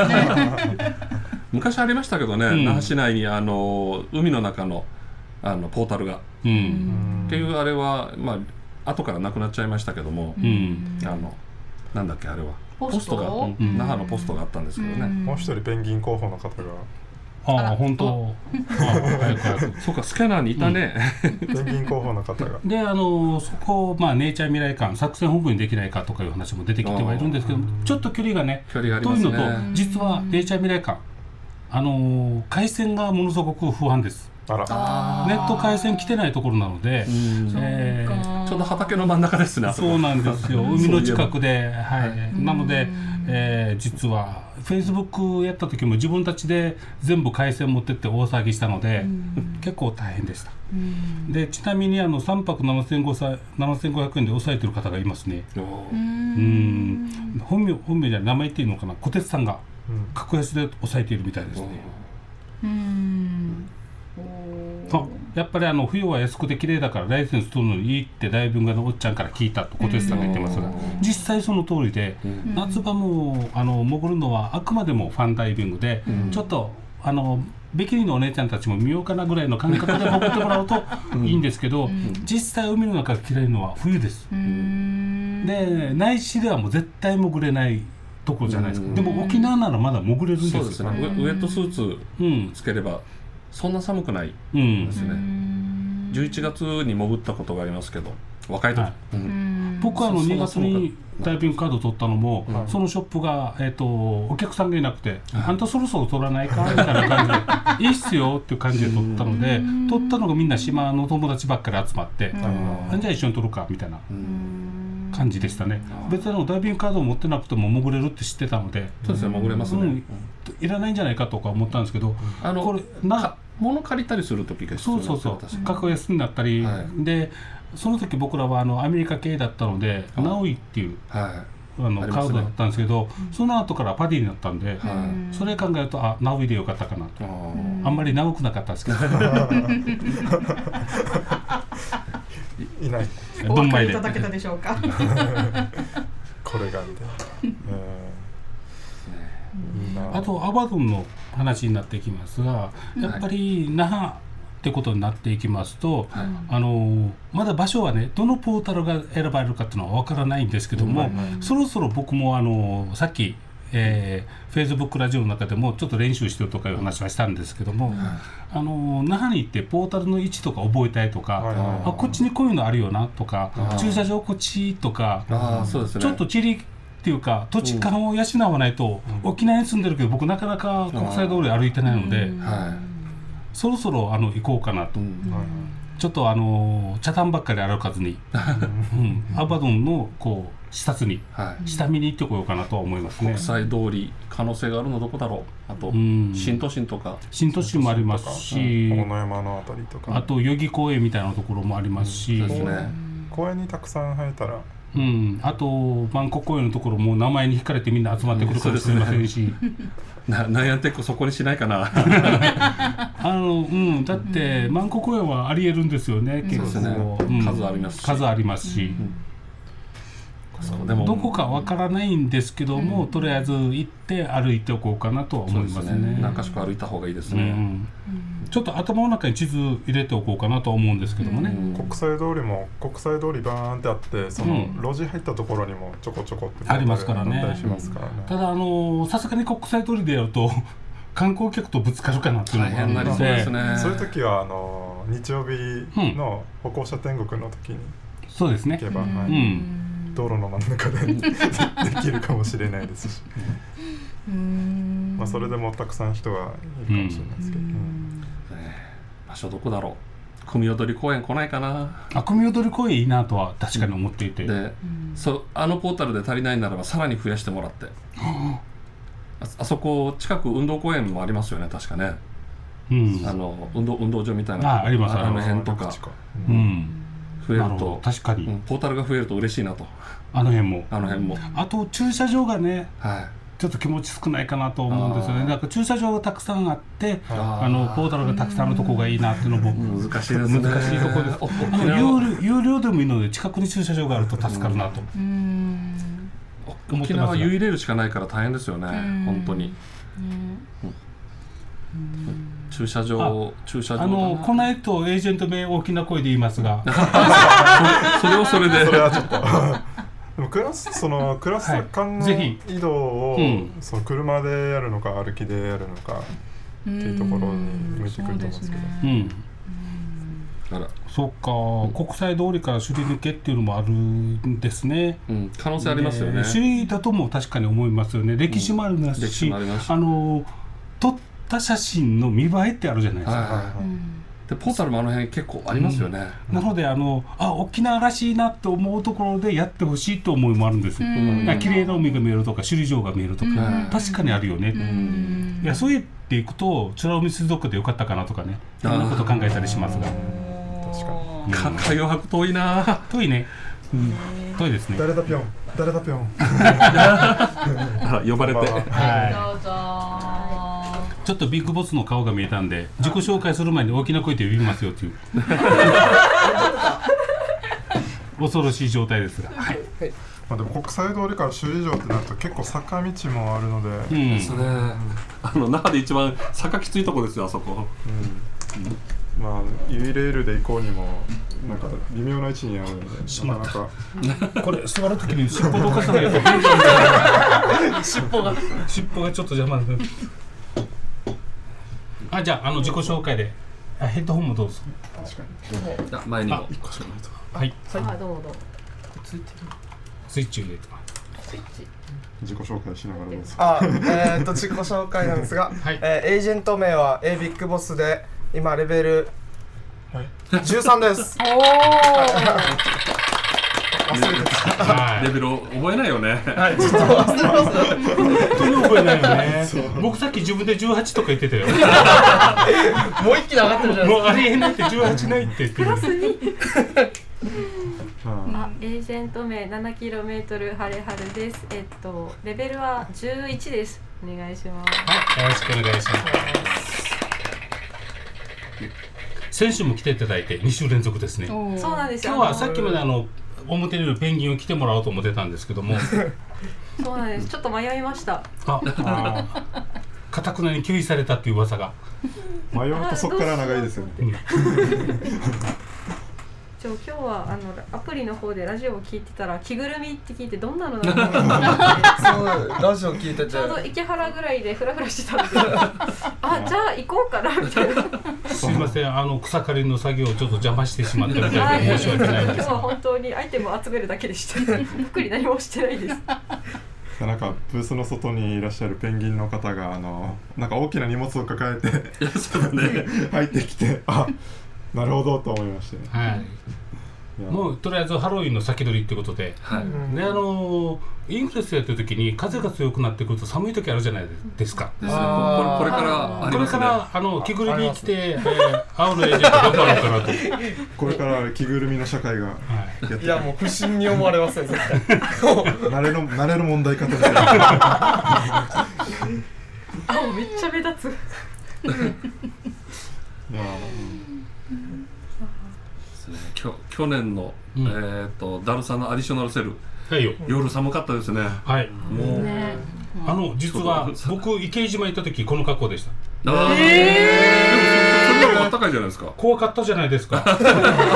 昔ありましたけどね、那覇市内に海の中のポータルが、っていうあれは後からなくなっちゃいましたけども、なんだっけあれはポストが那覇のポストがあったんですけどね。 もう一人ペンギン候補の方が。 本当。 そうか、スキャナーにいたね。 ペンギン候補の方が。 でそこネイチャー未来館作戦本部にできないかとかいう話も出てきてはいるんですけど、ちょっと距離がね遠いのと、実はネイチャー未来館海鮮がものすごく不安です。 あら、 ネット回線来てないところなので、 ちょうど畑の真ん中ですね。 そうなんですよ。海の近くで、はい。なので、実は Facebook やった時も自分たちで全部回線持ってって大騒ぎしたので、結構大変でした。でちなみに3泊7500円で抑えてる方がいますね。本名じゃ名前言っていいのかな、小鉄さんが格安で抑えているみたいですね。やっぱり冬は安くて綺麗だからライセンス取るのにいいってダイビングのおっちゃんから聞いたと小鉄さんが言ってますが、実際その通りで、夏場も潜るのはあくまでもファンダイビングで、ちょっとビキニのお姉ちゃんたちも見ようかなぐらいの感覚で潜ってもらうといいんですけど、実際海の中が嫌いなのは冬です。で内地ではもう絶対潜れないところじゃないですか。でも沖縄ならまだ潜れるんですよ。 そうですね。ウェットスーツつければそんな寒くないですね。11月に潜ったことがありますけど、若い時、 僕は2月にダイビングカード取ったのも、そのショップが、お客さんがいなくて、あんたそろそろ取らないかみたいな感じでいいっすよっていう感じで取ったので、取ったのがみんな島の友達ばっかり集まって、じゃあ一緒に取るかみたいな感じでしたね。別にダイビングカードを持ってなくても潜れるって知ってたので、 そうですね、潜れますね。 いらないんじゃないかとか思ったんですけど、これ物借りたりする時が必要そう格安になったり、でその時僕らはアメリカ系だったのでナウイっていうカードだったんですけど、その後からパディになったんで、それ考えるとナウイでよかったかなと。あんまり長くなかったですけどいない。 お分かりいただけたでしょうかこれがみたいな。 あとアバドンの話になってきますが、やっぱり那覇ってことになっていきますと、まだ場所はねどのポータルが選ばれるかっていうのは分からないんですけども、そろそろ僕もさっき、Facebook ラジオの中でもちょっと練習してるとかいう話はしたんですけども、那覇に行ってポータルの位置とか覚えたいとか、こっちにこういうのあるよなとか、駐車場こっちとか、ちょっと地理っていうか土地勘を養わないと、沖縄に住んでるけど僕なかなか国際通り歩いてないので、そろそろ行こうかなと。ちょっと茶炭ばっかり歩かずにアバドンの視察に下見に行ってこようかなとは思いますね。 国際通り可能性があるのどこだろう。あと新都心とか、 新都心もありますし、 大野山のあたりとか、 あと代々木公園みたいなところもありますし、 公園にたくさん生えたら、 あと万国公園のところも名前に惹かれてみんな集まってくるかもしれませんし、 ナイアンテックそこにしないかなだって万国公園はありえるんですよね。結構数ありますし、どこかわからないんですけども、とりあえず行って歩いておこうかなとは思いますね。 何か所か歩いた方がいいですね。 ちょっと頭の中に地図入れておこうかなとは思うんですけどもね。 国際通りもバーンってあって、その路地入ったところにもちょこちょこってありますからね。たださすがに国際通りでやると観光客とぶつかるかなっていうのもあるので、 そういう時は日曜日の歩行者天国の時にそうですね、 行けば道路の真ん中でできるかもしれないですし、それでもたくさん人がいるかもしれないですけど、 場所どこだろう。組踊り公園来ないかな。 組踊り公園いいなとは確かに思っていて、 でポータルで足りないならばさらに増やしてもらって、あそこ近く運動公園もありますよね、確かね。運動場みたいなあります。 あの辺とか増えると、 確かにポータルが増えると嬉しいなと。 あの辺もあと駐車場がね、ちょっと気持ち少ないかなと思うんですよね。なんか駐車場がたくさんあって、ポータルがたくさんあるとこがいいなっていうのも難しいですね。 難しいところです。有料でもいいので近くに駐車場があると助かるなと。 沖縄はユイレールしかないから大変ですよね、本当に。駐車場来ないとエージェント名大きな声で言いますがそれはちょっとでもクラス間の移動をその車でやるのか歩きでやるのかっていうところに向いてくると思うんですけど、 そっか、国際通りから首里抜けっていうのもあるんですね。 可能性ありますよね。 首里だとも確かに思いますよね。歴史もありますし、撮った写真の見栄えってあるじゃないですか。 でポータルもあの辺結構ありますよね。 なので沖縄らしいなと思うところでやってほしいと思いもあるんです。綺麗な海が見えるとか首里城が見えるとか確かにあるよね。いやそう言っていくと美ら海水族館でよかったかなとかね、いろんなこと考えたりしますが。 確かに海洋博遠いな。 遠いね。遠いですね。 誰だぴょん誰だぴょん呼ばれて、 どうぞ。 ちょっとビッグボスの顔が見えたんで自己紹介する前に大きな声で呼びますよという恐ろしい状態ですが、はい。 まあでも国際通りから首里城ってなると結構坂道もあるので、 ですね。那覇で一番坂きついとこですよあそこ。 まあユイレールで行こうにもなんか微妙な位置にあるのでなかなかこれ座るときに尻尾どかさないと尻尾がちょっと邪魔です。じゃあ自己紹介でヘッドホンもどうぞ。 確かに前にもはい。 どうぞ。 スイッチを入れてます。 自己紹介しながらどうぞ。 自己紹介なんですが、 はい。 エージェント名は A ビッグボスで今レベル13です。 レベルを覚えないよね。 はい、ちょっと忘れます。 本当に覚えないよね。僕さっき自分で18とか言ってたよ。 もう一気に上がってるじゃないですか。 もうありえないって18ないって言ってる。 エージェント名 7km ハレハルです。レベルは11です。お願いします。 はい、よろしくお願いします。先週も来ていただいて2週連続ですね。 そうなんですよ。 今日はさっきまで表にいるペンギンを来てもらおうと思ってたんですけどもそうなんです。ちょっと迷いました。 かたくなに拒否されたっていう噂が。 迷うとそこから長いですよね。 今日はアプリの方でラジオを聞いてたら着ぐるみって聞いてどんなのなのかそうラジオ聞いててちょうど池原ぐらいでフラフラしてたんでじゃあ行こうかなみたいな。 すいません草刈りの作業をちょっと邪魔してしまったみたいで申し訳ないです。 今日は本当にアイテムを集めるだけでした特に何もしてないです。 なんかブースの外にいらっしゃるペンギンの方がなんか大きな荷物を抱えて入ってきてなるほどと思いまして、 はい。もうとりあえずハロウィンの先取りってことで、はい、でインフルエンスやってる時に風が強くなってくると寒い時あるじゃないですか。 これからありますね。 これから着ぐるみ着て青のエージェント頑張ろうかなと。 これから着ぐるみの社会がやっていやもう不審に思われますよ絶対。 慣れの問題方ですよ。 青めっちゃ目立つ。 去年のダルさんのアディショナルセル、夜寒かったですね。 はい。もう実は僕池井島行った時この格好でした。 でもそれは暖かいじゃないですか。 怖かったじゃないですか。 確か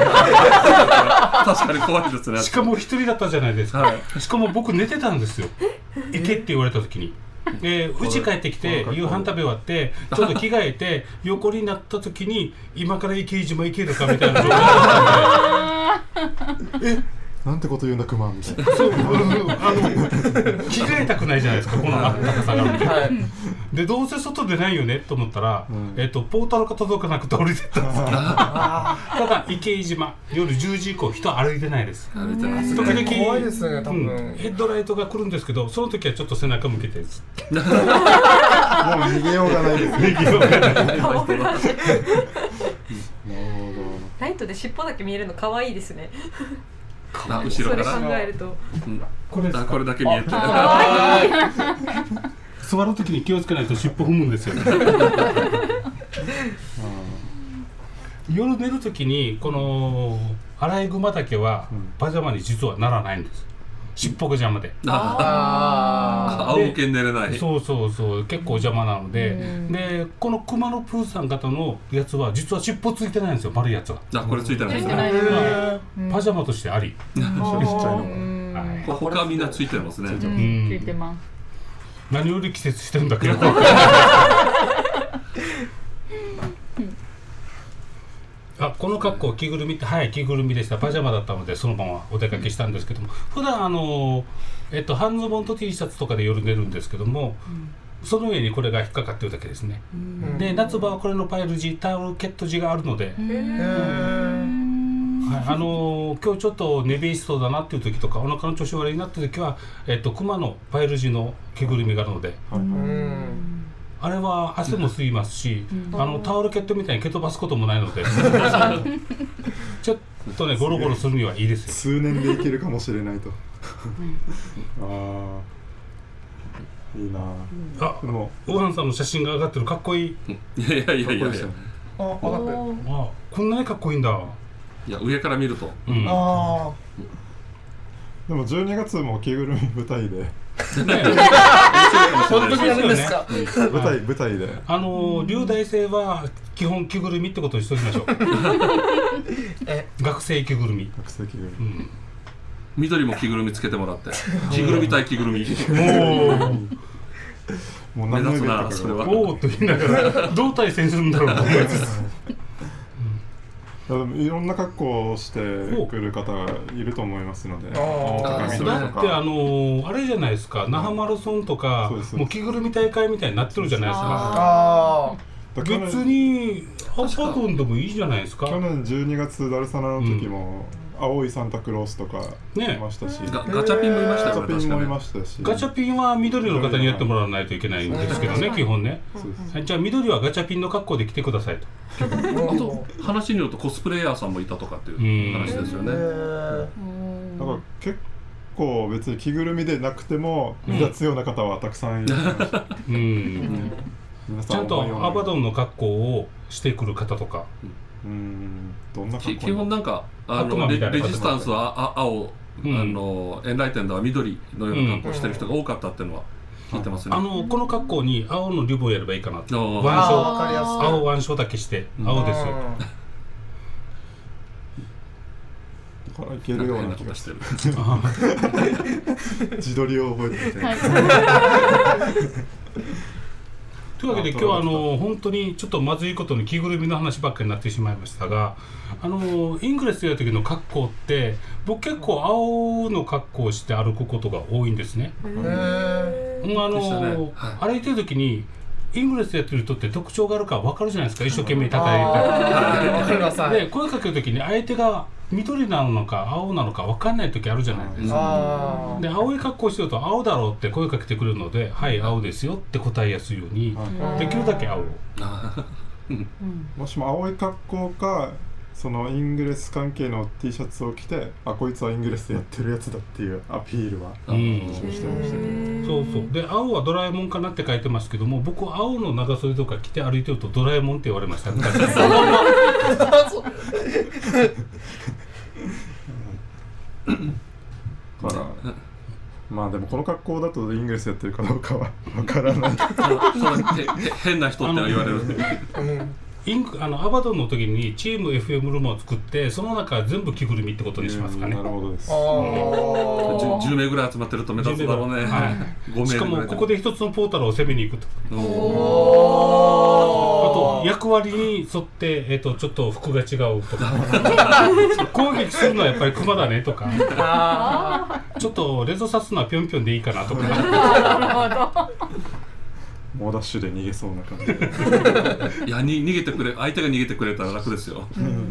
に怖いですね。 しかも一人だったじゃないですか。しかも僕寝てたんですよ。行けって言われた時に。うち帰ってきて夕飯食べ終わってちょっと着替えて横になった時に今から池井島行けるかみたいな状況だったんでなんてこと言うんだクマみたいな。 そう着替えたくないじゃないですかこの暖かさがあって、でどうせ外出ないよねと思ったら、ポータルが届かなくて降りてたんですただ池井島夜10時以降人歩いてないです。 時々怖いですね多分、 ヘッドライトが来るんですけどその時はちょっと背中向けてです。 もう逃げようがないです。 逃げようがない。 なるほど。ライトで尻尾だけ見えるの可愛いですね。 後ろからそれ考えると、 これだけ見えて座るときに気をつけないと尻尾踏むんですよね。夜寝るときにこのアライグマだけはパジャマに実はならないんです。尻尾が邪魔で。 仰向けに寝れない。 そう結構邪魔なので、でこのクマのプーさん方のやつは実は尻尾ついてないんですよ。丸いやつは。 これついてないですね。 パジャマとしてあり。 他はみんなついてますね。 ついてます。 何より季節してるんだけど。この格好着ぐるみって着ぐるみでした。パジャマだったのでそのままお出かけしたんですけども、普段半ズボンと T シャツとかで夜寝るんですけども、 その上にこれが引っかかってるだけですね。で夏場はこれのパイル地タオルケット地があるので、今日ちょっと寝冷えしそうだなっていう時とかお腹の調子悪いなっていう時は、クマのパイル地の着ぐるみがあるので、あれは汗も吸いますし、タオルケットみたいに蹴飛ばすこともないのでちょっとねゴロゴロするにはいいですよ。 数年でいけるかもしれないとああいいなあ。でもウハンさんの写真が上がってるかっこいい。 いやいやいやいやいや、 あ、 こんなにかっこいいんだ。 いや上から見ると、 あでも12月も着ぐるみ舞台で本当にやるんですか。 舞台で龍大生は基本着ぐるみってことにしておきましょう学生着ぐるみ。 学生着ぐるみ、 緑も着ぐるみつけてもらって着ぐるみ対着ぐるみもう目立つなそれは。 おおと言いながらどう対戦するんだろうと思います。 でもいろんな格好をしてくる方がいると思いますので、 だってあれじゃないですか、那覇マラソンとかもう着ぐるみ大会みたいになってるじゃないですか。別にアパドンでもいいじゃないですか。 去年12月ダルサナの時も青いサンタクロースとかいましたし、 ガチャピンもいましたよね。 ガチャピンもいましたし、 ガチャピンは緑の方にやってもらわないといけないんですけどね、基本ね。じゃあ緑はガチャピンの格好で来てくださいと。 あと話によるとコスプレイヤーさんもいたとかっていう話ですよね。 だから結構別に着ぐるみでなくても目立つような方はたくさんいらっしゃいました。 ちゃんとアバドンの格好をしてくる方とか、 どんな格好？ 基本なんかレジスタンスは青、エンライテンダーは緑のような格好をしてる人が多かったっていうのは聞いてますね。 この格好に青のリボンやればいいかなと。青腕章だけして青ですよ。 だからいけるような気がしてる。自撮りを覚えてみたい。 というわけで今日は本当にちょっとまずいことに着ぐるみの話ばっかりになってしまいましたが、イングレスやる時の格好って僕結構青の格好をして歩くことが多いんですね。歩いてる時にイングレスやってる人って特徴があるか分かるじゃないですか。一生懸命叩いてで声かける時に相手が緑なのか青なのか分かんない時あるじゃないですか。で青い格好してると青だろうって声かけてくれるので、はい青ですよって答えやすいようにできるだけ青を。 もしも青い格好かそのイングレス関係の T シャツを着て、あこいつはイングレスでやってるやつだっていうアピールはしてましたね。 そうそう。で青はドラえもんかなって書いてますけども、僕は青の長袖とか着て歩いてるとドラえもんって言われました。まあでもこの格好だとイングレスやってるかどうかはわからない。 変な人って言われる。 アバドンの時にチーム FM ルームを作って、その中全部着ぐるみってことにしますかね。 なるほどです。 10名ぐらい集まってると目立つだろうね。 しかもここで一つのポータルを攻めに行くと。あと役割に沿ってちょっと服が違うとか攻撃するのはやっぱりクマだねとかちょっとレゾ刺すのはぴょんぴょんでいいかなとか。なるほど。 猛ダッシュで逃げそうな感じ。 いや逃げてくれ、相手が逃げてくれたら楽ですよ。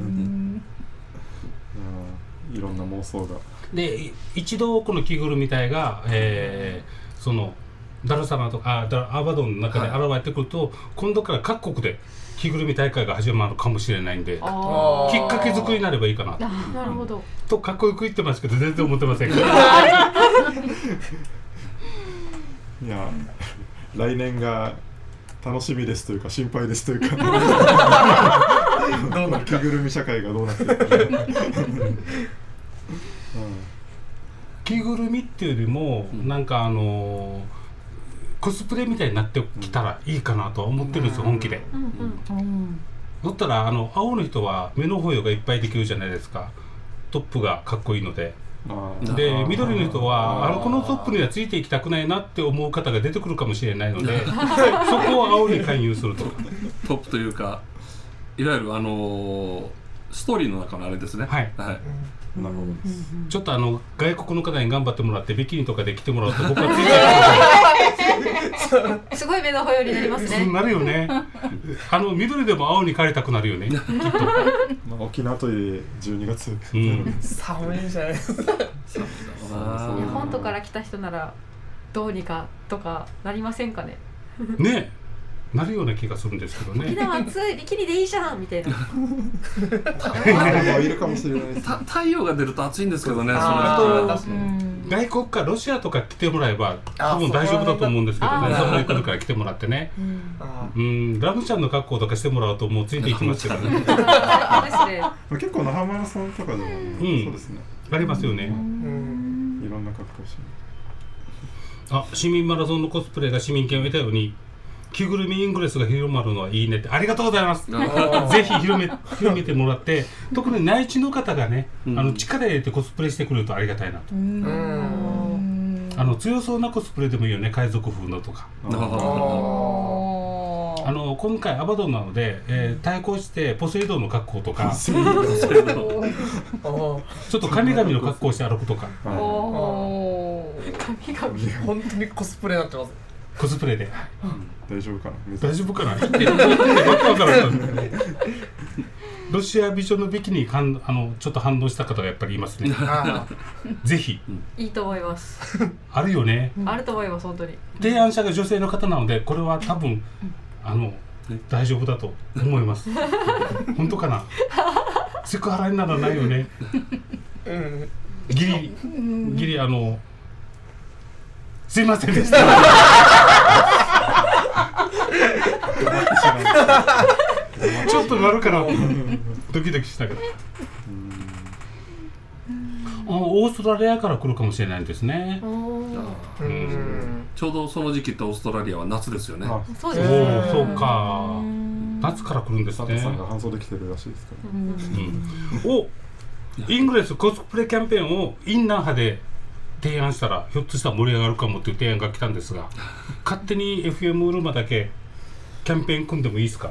いろんな妄想が。で一度この着ぐるみ隊が、そのダルサナとかアバドンの中で現れてくると、今度から各国で着ぐるみ大会が始まるかもしれないんで、きっかけ作りになればいいかな。 なるほど。 とかっこよく言ってますけど全然思ってませんけど。いや。来年が楽しみですというか心配ですというかどうなるか、着ぐるみ社会がどうなっていくか、 着ぐるみっていうよりもなんかコスプレみたいになってきたらいいかなとは思ってるんですよ、本気で。だったら青の人は目の保養がいっぱいできるじゃないですか。トップがかっこいいので。で緑の人はこのトップにはついていきたくないなって思う方が出てくるかもしれないのでそこを青に勧誘すると。 トップというかいわゆるストーリーの中のあれですね。 はい、 なるほど。 ちょっと外国の方に頑張ってもらってビキニとかで来てもらうと僕はついてるすごい目の保養になりますね。 なるよね。緑でも青に変えたくなるよね。きっと。 沖縄といえ12月。 寒いじゃないですか。 本土から来た人ならどうにかとかなりませんかね。 ね。なるような気がするんですけどね。 沖縄暑いビキニでいいじゃんみたいな。 いるかもしれないです。 太陽が出ると暑いんですけどね。 外国かロシアとか来てもらえば多分大丈夫だと思うんですけどね。寒い国から来てもらってね。ラムちゃんの格好とかしてもらうともうついていきますからね。 結構那覇マラソンとかでもそうですね。 ありますよね。いろんな格好して。 市民マラソンのコスプレが市民権を得たように。着ぐるみイングレスが広まるのはいいねってありがとうございます。ぜひ広めてもらって、特に内地の方がね、力入れてコスプレしてくれるとありがたいなと。強そうなコスプレでもいいよね、海賊風のとか。今回アバドンなので、対抗してポセイドンの格好とかちょっと神々の格好をして歩くとか。 神々 本当にコスプレになってます。 コスプレで大丈夫かな。 大丈夫かな。ロシア美女のビキニにちょっと反応した方がやっぱりいますね。ぜひ。 いいと思います。 あるよね。 あると思います本当に。 提案者が女性の方なのでこれは多分大丈夫だと思います。本当かな。セクハラにならないよね。ギリすいませんでした。ちょっとなるからドキドキしたけど。オーストラリアから来るかもしれないんですね。 ちょうどその時期ってオーストラリアは夏ですよね。 そうですね。 そうか。夏から来るんですね。 佐藤さんが半袖着てるらしいですから。 イングレスコスプレキャンペーンをインナー派で提案したらひょっとしたら盛り上がるかもっていう提案が来たんですが、勝手に FM ウルマだけキャンペーン組んでもいいですか。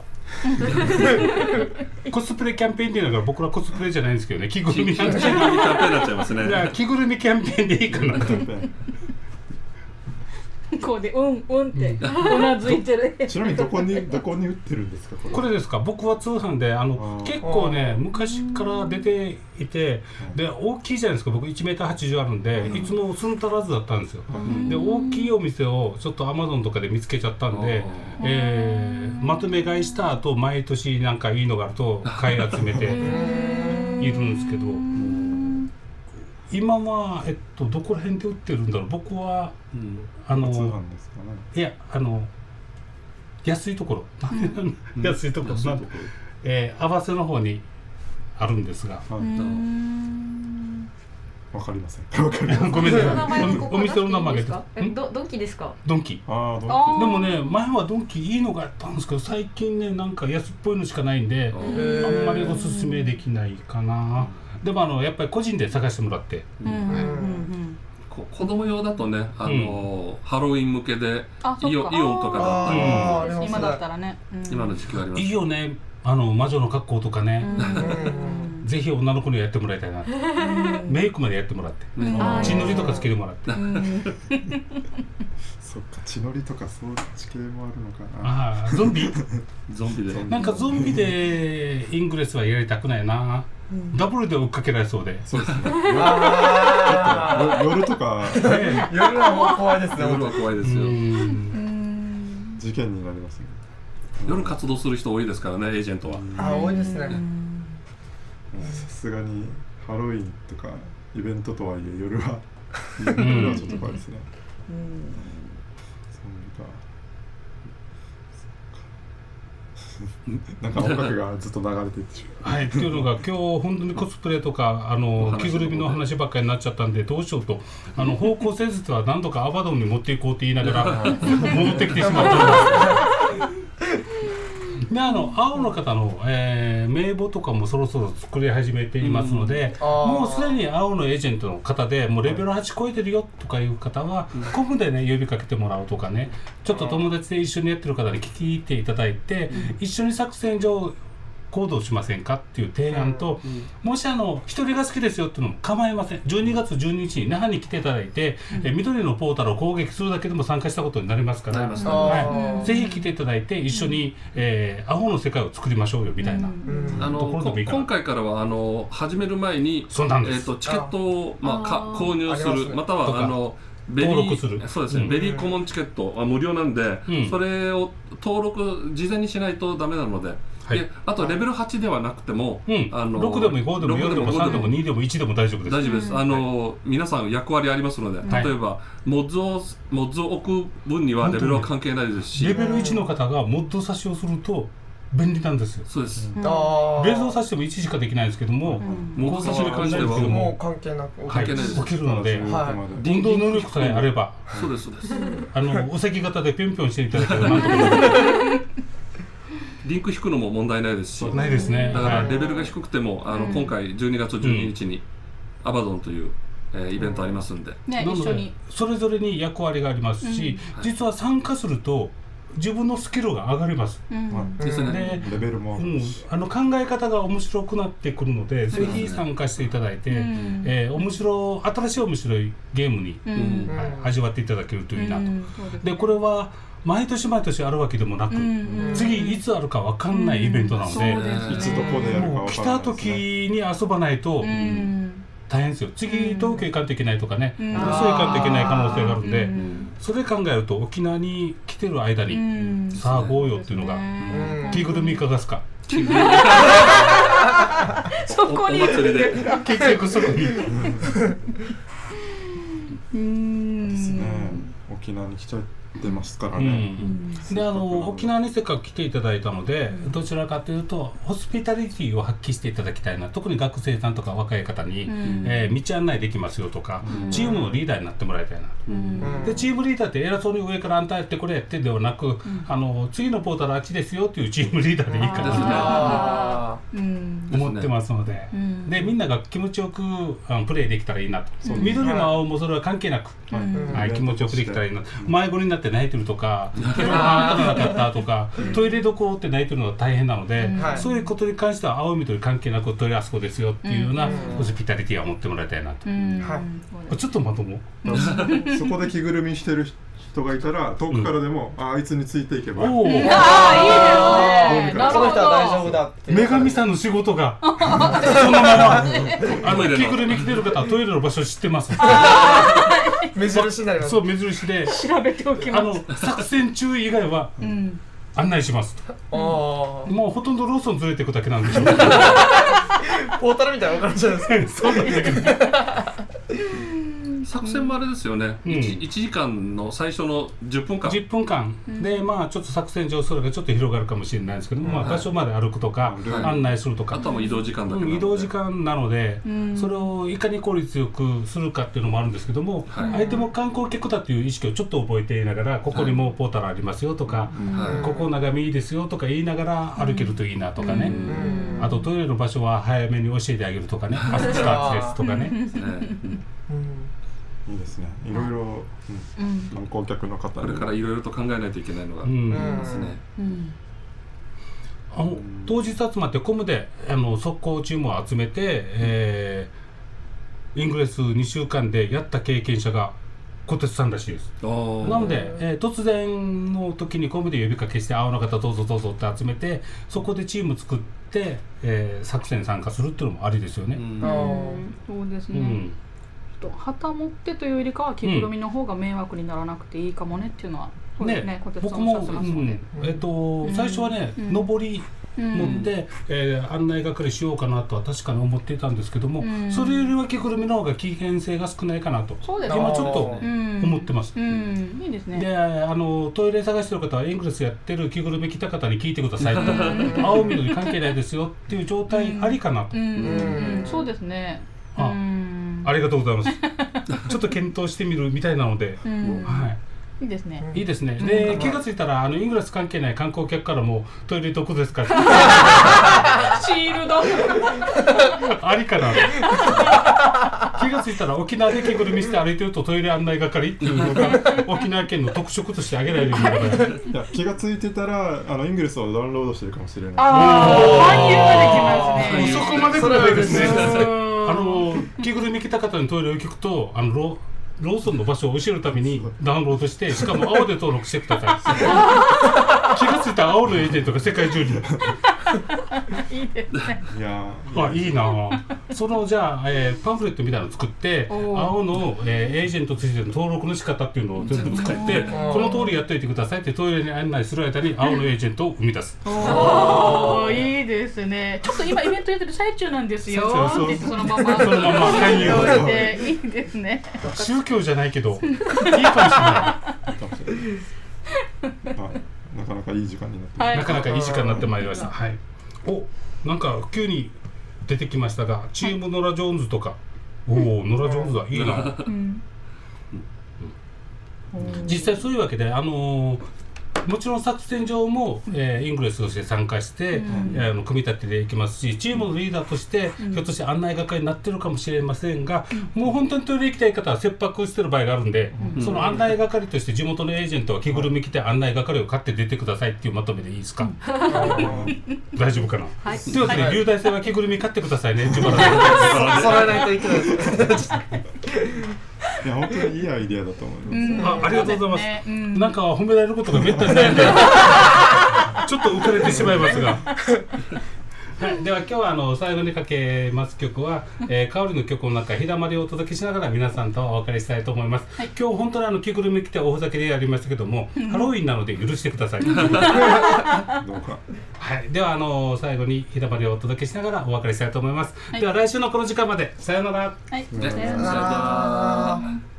コスプレキャンペーンっていうのは僕らコスプレじゃないんですけどね、着ぐるみキャンペーンになっちゃいますね。 着ぐるみキャンペーンでいいかなと。 こうでってうなずいてる。 ちなみにどこに売ってるんですか。 これですか。僕は通販で結構ね昔から出ていて、で大きいじゃないですか。僕1m80あるんで、いつも寸足らずだったんですよ。で大きいお店をちょっと Amazon とかで見つけちゃったんで、まとめ買いした後毎年なんかいいのがあると買い集めているんですけど、今はどこら辺で売ってるんだろう。僕は通販ですかね。 いや安いところ、安いところ、合わせの方にあるんですが、 わかりません。 ごめんなさい。お店の名前がドンキですか。 ドンキ。でもね前はドンキいいのがあったんですけど、最近ねなんか安っぽいのしかないんであんまりおすすめできないかな。でもやっぱり個人で探してもらって。 子供用だとね、ハロウィン向けでイオンとかだったり、 今だったらね、 今の時期はあります。 いいよね。魔女の格好とかね。ぜひ女の子にやってもらいたいな。メイクまでやってもらって、血のりとかつけてもらって。 そっか、血のりとかそう地形もあるのかな。 ゾンビで。 なんかゾンビでイングレスはやりたくないな。ダブルで追っかけられそうで。 そうですね。夜とか。 夜はもう怖いですね。 夜は怖いですよ。 事件になりますね。 夜活動する人多いですからね、エージェントは。 多いですね。 さすがにハロウィンとかイベントとはいえ夜はちょっと怖いですね。なんか音楽がずっと流れていってしまう。 はい、っていうのが今日本当にコスプレとか着ぐるみの話ばっかりになっちゃったんで、どうしようと方向性術は何度かアバドンに持っていこうって言いながら戻ってきてしまったんです。で青の方の、名簿とかもそろそろ作り始めていますので、もうすでに青のエージェントの方でもうレベル8超えてるよとかいう方はコムでね呼びかけてもらうとかね、ちょっと友達で一緒にやってる方に聞いていただいて、一緒に作戦上行動しませんかっていう提案と、もし一人が好きですよっていうのも構いません。12月12日に那覇に来ていただいて、緑のポータルを攻撃するだけでも参加したことになりますから、ぜひ来ていただいて一緒に、アホの世界を作りましょうよみたいなところでもいいかな。 今回からは始める前にチケットを購入する、または登録する、 そうですね、ベリーコモンチケットは無料なんで、それを登録事前にしないとダメなので、あとレベル8ではなくても、 6でも5でも4でも3でも2でも1でも大丈夫です。 大丈夫です。皆さん役割ありますので、例えばモッズを置く分にはレベルは関係ないですし、 レベル1の方がモッズ差しをすると便利なんですよ。 そうです。 冷蔵させても1しかできないんですけども、 モッズ差しに関してはもう関係なく起きるので、運動能力さえあれば、 そうですそうです。 お席型でぴょんぴょんしていただければなんとかリンク引くのも問題ないですし、 ないですね。 だからレベルが低くても今回12月12日にアバゾンというイベントありますんで、 一緒にそれぞれに役割がありますし、実は参加すると自分のスキルが上がります。 ですね。 レベルも考え方が面白くなってくるので、ぜひ参加していただいて、新しい面白いゲームに味わっていただけるといいなと。でこれは毎年毎年あるわけでもなく、次いつあるか分かんないイベントなので、 いつどこでやるか分からないですね。 来た時に遊ばないと大変ですよ。次東京行かんといけないとかね、そう行かんといけない可能性があるんで、それ考えると沖縄に来てる間にさあゴーよっていうのが、着ぐるみいかがですか？ そこにお祭りで結局そこにですね。沖縄に来ちゃってますからね。 で沖縄にせっかく来ていただいたので、どちらかというとホスピタリティを発揮していただきたいな。特に学生さんとか若い方に、道案内できますよとか、チームのリーダーになってもらいたいな。でチームリーダーって偉そうに上からあんたやってこれやってではなく、次のポータルあっちですよっていうチームリーダーでいいかなと思ってますので、でみんなが気持ちよくプレーできたらいいなと。緑も青もそれは関係なく、気持ちよくできたらいいな。迷子になって泣いてるとか、広がなかったとか、トイレどこって泣いてるのが大変なので、そういうことに関しては青緑関係なくトイレあそこですよっていうようなホスピタリティは持ってもらいたいなと。ちょっとまとも。 そこで着ぐるみしてる人がいたら遠くからでもあいつについていけば。 いいですね。なるほど。 大丈夫だって。 女神さんの仕事がそのまま着ぐるみ着てる方はトイレの場所知ってます。 目印になります。 そう、目印で調べておきます。 作戦中以外は案内しますと。もうほとんどローソン連れていくだけなんでしょう。 ポータルみたいな感じですね。 そうなんだけど。 作戦もあれですよね、1時間の最初の10分間で、ちょっと作戦上それがちょっと広がるかもしれないですけども、場所まで歩くとか案内するとか、 あとはもう移動時間だけ移動時間なので、それをいかに効率よくするかっていうのもあるんですけども、相手も観光客だという意識をちょっと覚えていながら、ここにもうポータルありますよとか、ここ眺めいいですよとか言いながら歩けるといいなとかね、あとトイレの場所は早めに教えてあげるとかね、あそこがあっちですとかね。 いいですね。いろいろ観光客の方これからいろいろと考えないといけないのがですね。 当日集まってコムで速攻チームを集めて、イングレス2週間でやった経験者が小鉄さんらしいです。なので、突然の時にコムで呼びかけして、青の方どうぞどうぞって集めて、そこでチーム作って、作戦参加するっていうのもありですよね。 そうですね。旗持ってというよりかは着ぐるみの方が迷惑にならなくていいかもねっていうのは、 僕も最初はね、上り持って案内係しようかなとは確かに思っていたんですけども、それよりは着ぐるみの方が危険性が少ないかなと今ちょっと思ってます。 いいですね。 でトイレ探してる方はイングレスやってる着ぐるみ着た方に聞いてくださいと。青緑関係ないですよっていう状態ありかなと。 そうですね。 ありがとうございます。ちょっと検討してみるみたいなので、 いいですね。 いいですね。で、気がついたらイングレス関係ない観光客からもトイレどこですか？シールド。 ありかな。気がついたら沖縄で着ぐるみして歩いてるとトイレ案内係っていうのが沖縄県の特色として挙げられるので、 いや気がついてたらイングレスをダウンロードしてるかもしれない。 勧誘ができますね。 そこまでくらいですね。着ぐるみ着た方にトイレを聞くとローソンの場所を教えるためにダウンロードして、しかも青で登録してください。気がついた青のエージェントが世界中に。 いいですね。 いやいいな。じゃあ、パンフレットみたいなのを作って、青の、エージェントとしての登録の仕方っていうのを全部作って、この通りやっといてくださいってトイレに案内する間に青のエージェントを生み出す。 いいですね。ちょっと今イベントやってる最中なんですよ。そのまま勧誘でいいですね。 宗教じゃないけどいいかもしれない。 なかなかいい時間になってなかなかいい時間になってまいりました。はい。なんか急に出てきましたが、チームノラ・ジョーンズとか、ノラ・ジョーンズだ、いいな。実際そういうわけで、もちろん作戦上も、イングレスとして参加して、組み立てていきますし、チームのリーダーとして、ひょっとして案内係になってるかもしれませんが、もう本当にトイレ行きたい方は切迫してる場合があるんで、その案内係として地元のエージェントは着ぐるみ着て案内係を買って出てくださいっていうまとめでいいですか？大丈夫かな？というわけで、流大生は着ぐるみ買ってくださいね。自腹で揃えないといけないです。 いや本当にいいアイデアだと思います。 ありがとうございます。なんか褒められることがめったにないんで、ちょっと浮かれてしまいますが。はい、では今日は最後にかけます曲は、香りの曲の中、日だまりをお届けしながら皆さんとお別れしたいと思います。今日本当に着ぐるみ着ておふざけでやりましたけども、ハロウィンなので許してください。どうか。はい、では最後に日だまりをお届けしながらお別れしたいと思います。では来週のこの時間まで、さようなら。 さようなら。